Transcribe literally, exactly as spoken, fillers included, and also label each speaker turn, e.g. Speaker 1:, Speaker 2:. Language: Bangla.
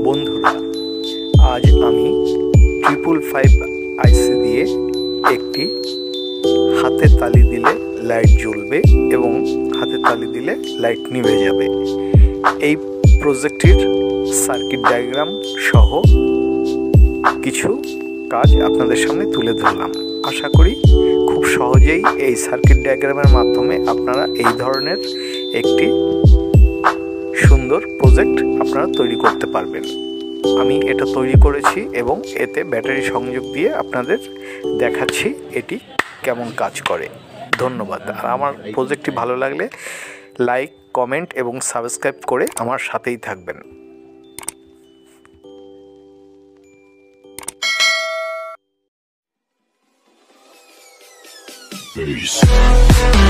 Speaker 1: বন্ধুরা, আজ আমি ট্রিপল ফাইভ আইসি দিয়ে একটি হাতে তালি দিলে লাইট জ্বলবে এবং হাতে তালি দিলে লাইট নিভে যাবে এই প্রজেক্টটির সার্কিট ডায়াগ্রাম সহ কিছু কাজ আপনাদের সামনে তুলে ধরলাম। আশা করি খুব সহজেই এই সার্কিট ডায়াগ্রামের মাধ্যমে আপনারা এই ধরনের একটি সুন্দর প্রজেক্ট আপনারা তৈরি করতে পারবেন। আমি এটা তৈরি করেছি এবং এতে ব্যাটারি সংযোগ দিয়ে আপনাদের দেখাচ্ছি এটি কেমন কাজ করে। ধন্যবাদ। আর আমার প্রজেক্টটি ভালো লাগলে লাইক, কমেন্ট এবং সাবস্ক্রাইব করে আমার সাথেই থাকবেন।
Speaker 2: Peace.